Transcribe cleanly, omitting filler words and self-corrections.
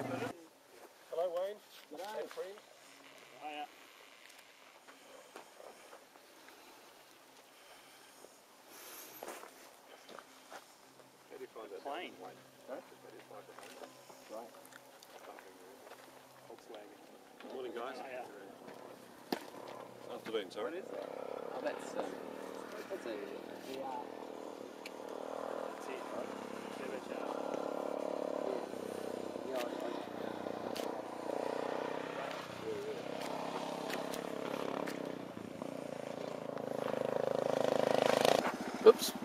Hello, Wayne. And friend. Hiya. How do you find that? Plane. Wayne? Huh? How do you find it? Right. Volkswagen. Morning, guys. Hiya. Afternoon, sorry. What is it? Oh, that's a That's it, right? Turbocharged. Oops.